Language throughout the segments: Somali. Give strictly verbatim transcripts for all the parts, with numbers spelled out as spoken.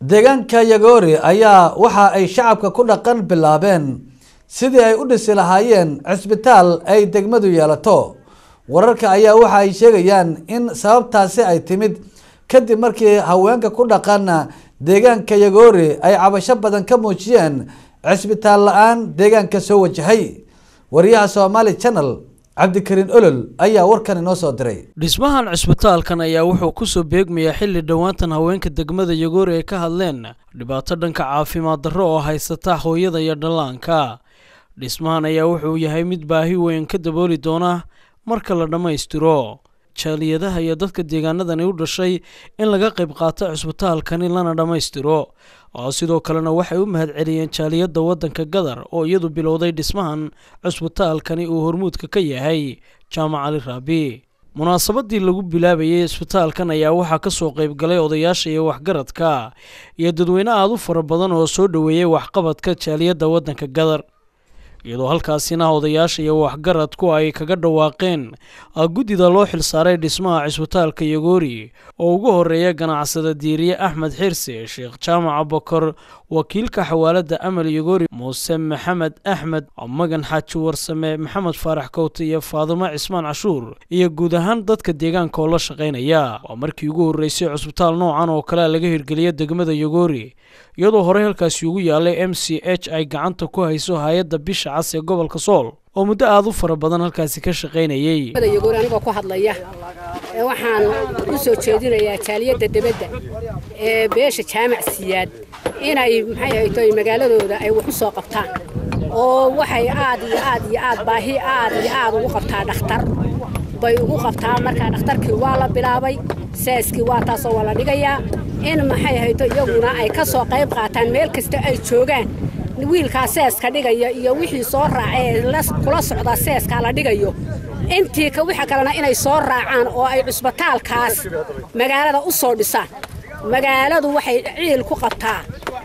deegaanka Yagoori ayaa waxa ay shacabka ku dhaqan bilaabeen sidii ay u dhisi lahaayeen cisbitaal ay degmadu yeelato. wararka ayaa waxa ay sheegayaan in sababtaasi ay timid kadib markii haweenka ku dhaqan deegaanka Yagoori ay cabasho badan ka muujiyeen cisbitaal la'aan deegaanka soo wajahay. wariyaha Somali Channel Cabdikariin Olol ayaa warkan inoo soo diray. Dhismahan cisbitaalkan ayaa wuxuu ku soo beegmaya xilli dhawaantan haweenka degmada Yagoori ay ka hadleen dhibaato dhanka caafimaad darro oo haysata hooyada iyo dhallaanka. Dhismahan ayaa wuxuu yahay mid baahi weyn ka dabooli doona marka la dhamaystiro. jaaliyadaha iyo dadka deegaanadan u dhashay in laga qayb qaato cisbitaalkan lana dhamaystiro. oo sidoo kalena waxay u mahad celiyeen jaaliyada wadanka Qatar oo iyadu bilowday dhismahan cisbitaalkani uu hormuudka ka yahay Jaamac Ali Raabi. munaasabadii lagu bilaabayay cisbitaalkan ayaa waxa ka soo qayb galay odayaasha iyo waxgaradka iyo dadweyne aad u fara badan oo soo dhaweeyay waxqabadka jaaliyada wadanka Qatar. iyadoo halkaasina odayaasha iyo waxgaradku ay kaga dhawaaqeen gudida loo xilsaaray dhismaha cisbitaalka Yagoori oo ugu horeeya ganacsada diiriye Axmed Xirsi Sheekh Jaamac Abubakar wakiilka xawaalada Amal Yagoori Muuse Maxamed Axmed Magan Xaaji Warsame Maxamed Faarax Kowti iyo Faadimo Cismaan Cashuur iyo guud ahaan dadka deegaanka oo la shaqeynaya. waa markii ugu horeysay cisbitaal noocan oo kale laga hirgeliyay degmada Yagoori iyadoo hore halkaas ugu yaalay M C H ay gacanta ku hayso hay'adda bisha cas ee gobolka Sool oo muddo aad u fara badan halkaas ka shaqeynayay. Yagoori aniga ku hadlaya ee waxaan u soo jeedinayaa jaaliyada dibadda ee beesha Jaamac Siyaad inay maxay tahay magaaladooda ay wax u soo qabtaan oo waxay aad iyo aad iyo aad baahi aad iyo aad ugu qabtaa dhakhtar bay ugu qabtaa marka dhakhtarkii waa la bilaabay saaskii waa taas oo la dhigayaa in maxay hayto iyaguna ay ka soo qayb qaataan meel kasta ay joogaan. wiilka saaska dhigaya iyo wixii soo raacay la kula socda saaska la dhigayo intii ka waxa kalena inay soo raacaan oo ay cisbitaalkaas magaalada u soo dhisaan. magaaladu waxay ciil ku qabtaa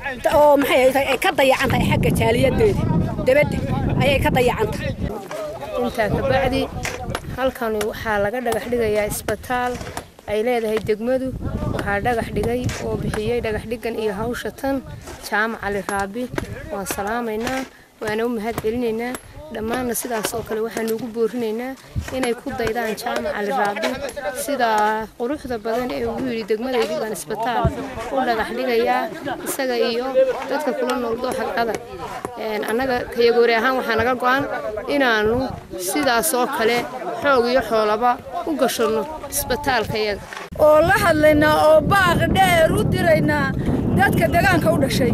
oo maxay ay ka dayacantahay xagga jaaliyadeeda dibadda ayay ka dayacantahay. inta ka bacdi halkan waxa laga dhagax dhigayaa isbitaal ay leedahay degmadu waxa dhagax dhigay oo bixiyay dhagax dhigan iyo hawsha tan Jaamac Ali Raabi. waan salaameynaa waana u mahad celinaynaa dhammaan sidaas oo kale waxaan ugu boorinaynaa inay ku daydaan Jaamac Ali Raabi sida quruxda badan ee uu yiri degmadayda baan isbitaal u dhagax dhigayaa isaga iyo dadka kula nool dooxa Qatar. een anaga ka Yagoori ahaan waxa naga go'an inaanu sidaas oo kale xoog iyo xoolaba u gashano isbitaalka yaga oo la hadlaynaa oo baaq dheer u diraynaa dadka deegaanka u dhashay.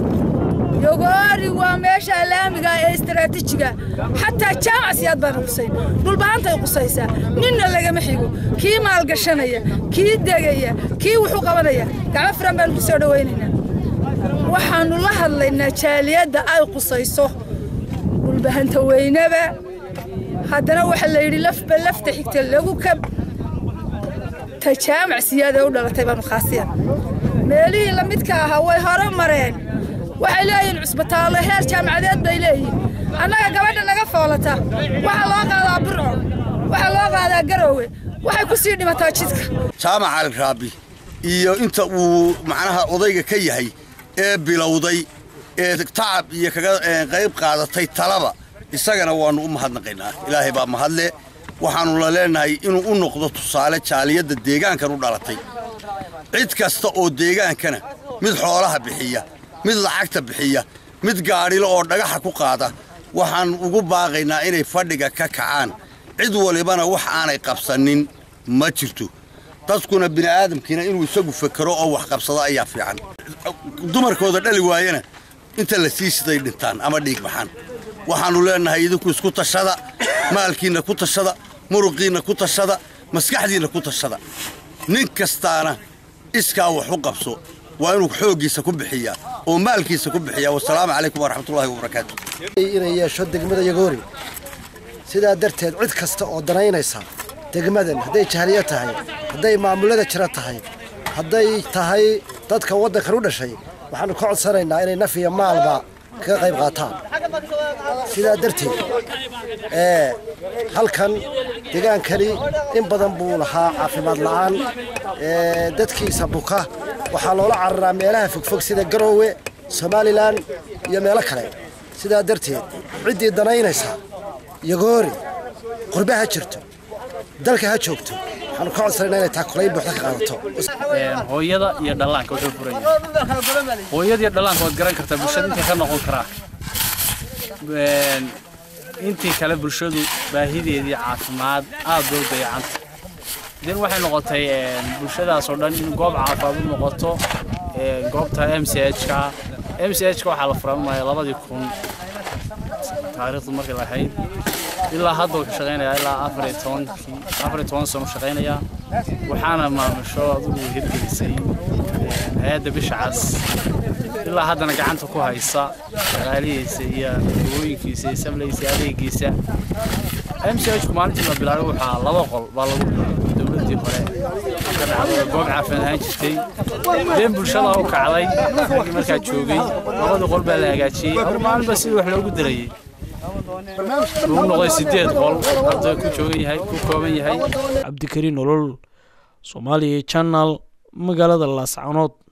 Yagoori waa meesha laamiga ee istiraatiijiga hatta Jaamac Siyaad baan qusay dul baantay qusaysa ninna laga maxigo kii maal gashanaya kii degaya kii wuxuu qabanaya gacmo furan baan ku soo dhaweynayna. waxaanu la hadlaynaa jaaliyada ay qusayso dul baanta weynaba haddana waxa la yiri lafba lafta xigta lagu kab ta Jaamac Siyaad u dhalatay baan khaasiyan meelihii la midka ah way hore mareen. waxay leeyihiin cisbitaal heer jaamacadeed bay leeyihiin. annaga gabadha naga foolata waxa loo qaadaa Burco waxa loo qaadaa Garowe waxay ku sii dhimataa jidka. Jaamac Ali Raabi iyo inta uu macnaha odayga ka yahay ee bilowday ee tacab iyo kaga qayb qaadatay talaba isagana waanu u mahadnaqaynaa. ilaahay baa mahadle waxaanu la leenahay inuu u noqdo tusaale jaaliyada deegaankan u dhalatay. cid kasta oo deegaankana mid xoolaha bixiya mid lacagta bixiya mid gaadhilo oo dhagaxa ku qaada waxaan ugu baaqaynaa inay fadhiga ka kacaan. cid walibana wax aanay qabsanin ma jirto. dadkuna bini aadamkiina inuu isagu fakaro oo wax qabsado ayaa fiican. dumarkooda dhali waayana inta la siisiday dhintaan ama dhiig baxaan. waxaanu leenahay idinku isku tashada maalkiina ku tashada muruqiina ku tashada maskaxdiina ku tashada. nin kastaana iskaa wax u qabso waa inuu xoogiisa ku bixiyaa oo maalkiisa ku bixiyaa. wassalaamu calaykum waraxmatullaahi wabarakaatuh. inay yeesho degmada Yagoori sidaa darteed cid kasta oo danaynaysa degmadan hadday jahliya tahay hadday maamulada jira tahay hadday tahay dadka wadanka u dhashay waxaanu ka codsanaynaa inay naf iyo maalba ka qayb qaataan. sidaa darteed ee halkan deegaankani in badan buu lahaa caafimaad la'aan ee dadkiisa buka waxaa loola cararaa meelaha fogfog sida Garowe Somaliland iyo meelo kale sidaa darteed ciddii danaynaysa Yagoori qurbaha jirto dalka ha joogto waxaan ka codsanaynaa inay taakulayn buuxda ka qaadato hooyada iyo dhallaanka wuxuu furan yahay hooyada iyo dhallaanka waad garan kartaa bulshada inta ka noqon karaa intii kale bulshadu baahideedii caafimaad aad loo dayacanta din waxay noqotay bulshadaas oo dhan in goob caafimaad noqoto goobta M C H ka M C H ka waxa la furay labadii kun taariikhdu markii la ahayd ilaa hadda wuxuu shaqeynayaa ilaa afar iyo toban afar iyo toban sano shaqeynaya waxaana maamusho adigu hirgelisay hay'adda bisha cas ilaa haddana gacanta ku haysa shaqaalihiisa iyo hooyinkiisa iyo sablaysa adeegiisa M C H maalintii la bilaabay waxaa laba qol baa lagu dowladii hore ka dhacday goob caafimaad jirtay deen bulshada oo kacday markaa joogay labada qol baa la hagaajiyay maalin baa sidii wax loogu dilayay uu noqday sideed qol hadda ku joogan yahay ku kooban yahay Cabdikariin Nolol Soomaaliya Channel magaalada Laascaanood